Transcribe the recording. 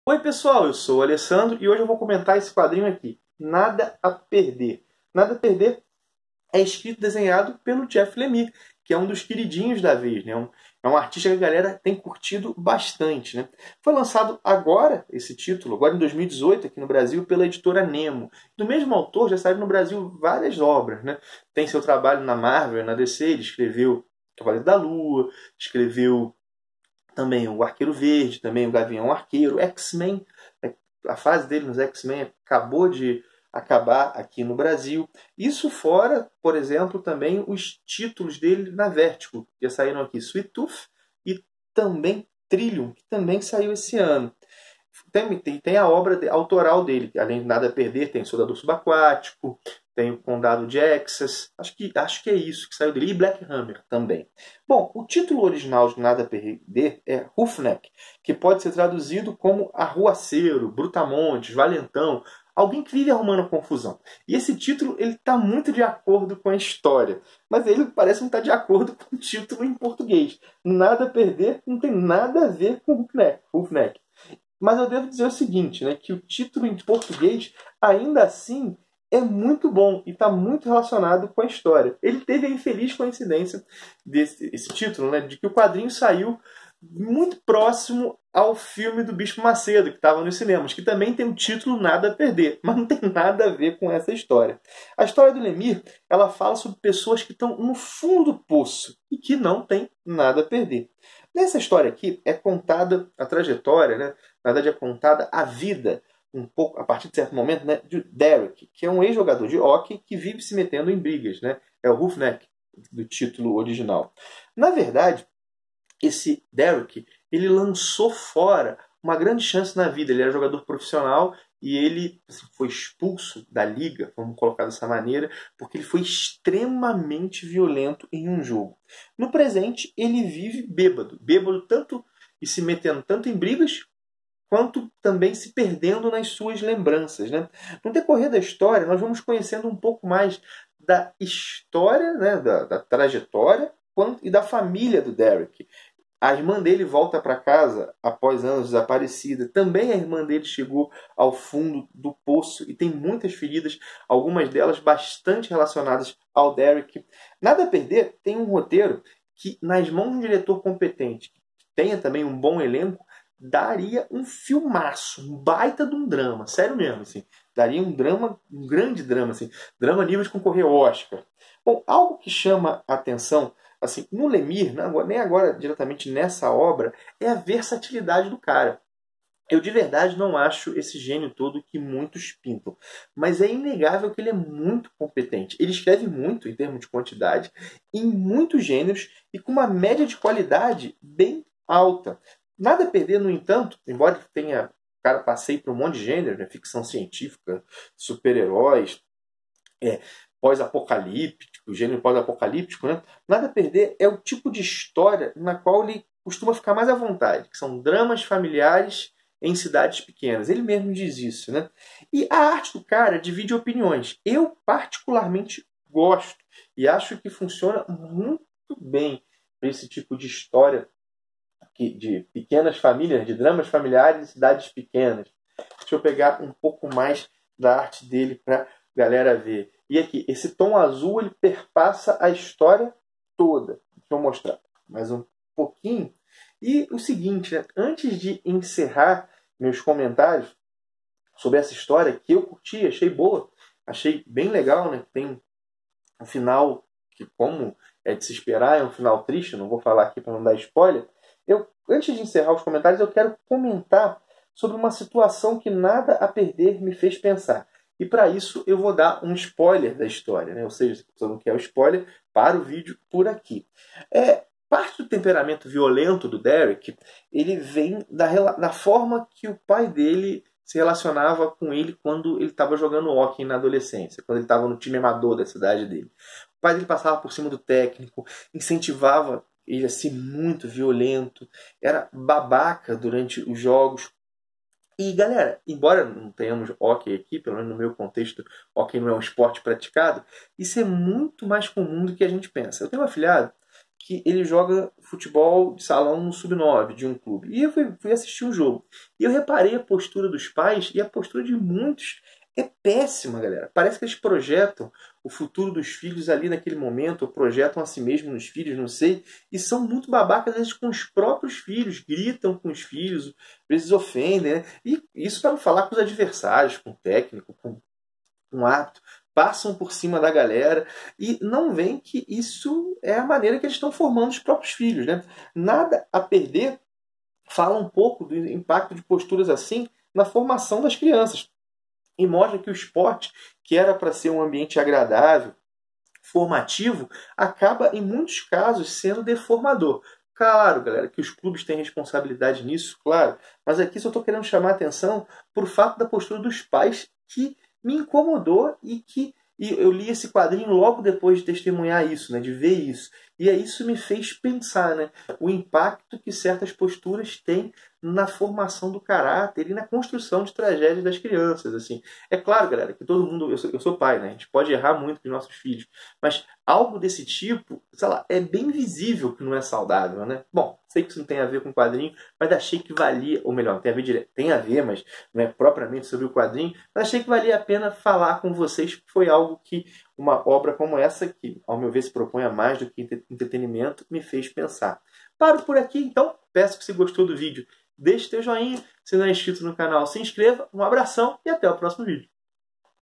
Oi pessoal, eu sou o Alessandro e hoje eu vou comentar esse quadrinho aqui, Nada a Perder. Nada a Perder é escrito e desenhado pelo Jeff Lemire, que é um dos queridinhos da vez, né? É um artista que a galera tem curtido bastante, né? Foi lançado agora, esse título, agora em 2018, aqui no Brasil, pela editora Nemo. Do mesmo autor já saíram no Brasil várias obras, né? Tem seu trabalho na Marvel, na DC, ele escreveu Cavaleiro da Lua, escreveu também o Arqueiro Verde, também o Gavião Arqueiro, X-Men. A fase dele nos X-Men acabou de acabar aqui no Brasil. Isso fora, por exemplo, também os títulos dele na Vertigo, que já saíram aqui, Sweet Tooth e também Trillium, que também saiu esse ano. Tem a obra autoral dele, além de Nada a Perder, tem Soldado Subaquático, tem o Condado de Texas, acho que é isso que saiu dele, e Black Hammer também. Bom, o título original de Nada a Perder é Roughneck, que pode ser traduzido como arruaceiro, brutamontes, valentão, alguém que vive arrumando confusão. E esse título ele está muito de acordo com a história, mas ele parece não estar de acordo com o título em português. Nada a Perder não tem nada a ver com Roughneck. Mas eu devo dizer o seguinte, né, que o título em português, ainda assim, é muito bom e está muito relacionado com a história. Ele teve a infeliz coincidência desse título, né, de que o quadrinho saiu muito próximo ao filme do Bispo Macedo, que estava nos cinemas, que também tem o título Nada a Perder, mas não tem nada a ver com essa história. A história do Lemire, ela fala sobre pessoas que estão no fundo do poço e que não têm nada a perder. Nessa história aqui é contada a trajetória, né? Na verdade é contada a vida, um pouco a partir de certo momento, né, de Derek, que é um ex-jogador de hóquei que vive se metendo em brigas, né? É o Roughneck do título original. Na verdade, esse Derek, ele lançou fora uma grande chance na vida. Ele era jogador profissional e ele foi expulso da liga, vamos colocar dessa maneira, porque ele foi extremamente violento em um jogo. No presente, ele vive bêbado tanto e se metendo tanto em brigas, quanto também se perdendo nas suas lembranças, né? No decorrer da história, nós vamos conhecendo um pouco mais da história, né, da trajetória e da família do Derek. A irmã dele volta para casa após anos desaparecida. Também a irmã dele chegou ao fundo do poço e tem muitas feridas, algumas delas bastante relacionadas ao Derek. Nada a Perder tem um roteiro que, nas mãos de um diretor competente, que tenha também um bom elenco, daria um filmaço, um baita de um drama, sério mesmo, assim. Daria um drama, um grande drama, assim, drama nível de concorrer ao Oscar. Bom, algo que chama a atenção, assim, no Lemire, nem agora diretamente nessa obra, é a versatilidade do cara. Eu de verdade não acho esse gênio todo que muitos pintam, mas é inegável que ele é muito competente. Ele escreve muito em termos de quantidade, em muitos gêneros e com uma média de qualidade bem alta. Nada a Perder, no entanto, embora tenha o cara passeie por um monte de gênero, né? Ficção científica, super-heróis, pós-apocalíptico, gênero pós-apocalíptico, né? Nada a Perder é o tipo de história na qual ele costuma ficar mais à vontade, que são dramas familiares em cidades pequenas. Ele mesmo diz isso, né? E a arte do cara divide opiniões. Eu particularmente gosto e acho que funciona muito bem para esse tipo de história de pequenas famílias, de dramas familiares em cidades pequenas. Deixa eu pegar um pouco mais da arte dele para a galera ver. E aqui, esse tom azul ele perpassa a história toda. Deixa eu mostrar mais um pouquinho. E o seguinte, né? Antes de encerrar meus comentários sobre essa história, que eu curti, achei boa, achei bem legal, né? Tem um final que, como é de se esperar, é um final triste, não vou falar aqui para não dar spoiler. Antes de encerrar os comentários, eu quero comentar sobre uma situação que Nada a Perder me fez pensar. E para isso eu vou dar um spoiler da história, né? Ou seja, se você não quer o spoiler, para o vídeo por aqui. Parte do temperamento violento do Derek, ele vem da forma que o pai dele se relacionava com ele quando ele estava jogando hóquei na adolescência, quando ele estava no time amador da cidade dele. O pai dele passava por cima do técnico, incentivava ele a ser muito violento, era babaca durante os jogos. E galera, embora não tenhamos hóquei aqui, pelo menos no meu contexto, hóquei não é um esporte praticado, isso é muito mais comum do que a gente pensa. Eu tenho um afilhado que ele joga futebol de salão no sub-9 de um clube. E eu fui assistir um jogo. E eu reparei a postura dos pais, e a postura de muitos é péssima, galera. Parece que eles projetam o futuro dos filhos ali naquele momento, ou projetam a si mesmo nos filhos, não sei, e são muito babacas, às vezes, com os próprios filhos, gritam com os filhos, às vezes ofendem, né? E isso para não falar com os adversários, com o técnico, com o árbitro, passam por cima da galera e não veem que isso é a maneira que eles estão formando os próprios filhos, né? Nada a perder fala um pouco do impacto de posturas assim na formação das crianças e mostra que o esporte, que era para ser um ambiente agradável, formativo, acaba em muitos casos sendo deformador. Claro, galera, que os clubes têm responsabilidade nisso, claro, mas aqui só estou querendo chamar a atenção por fato da postura dos pais que me incomodou e eu li esse quadrinho logo depois de testemunhar isso, né, de ver isso. E aí isso me fez pensar, né, o impacto que certas posturas têm na formação do caráter e na construção de tragédias das crianças. Assim. É claro, galera, que todo mundo... Eu sou pai, né? A gente pode errar muito com os nossos filhos. Mas algo desse tipo, sei lá, é bem visível que não é saudável, né? Bom, sei que isso não tem a ver com o quadrinho, mas achei que valia... Ou melhor, tem a ver, mas não é propriamente sobre o quadrinho. Mas achei que valia a pena falar com vocês, porque foi algo que uma obra como essa, que ao meu ver se propõe a mais do que entretenimento, me fez pensar. Paro por aqui, então. Peço que se gostou do vídeo, deixe seu joinha. Se não é inscrito no canal, se inscreva. Um abração e até o próximo vídeo.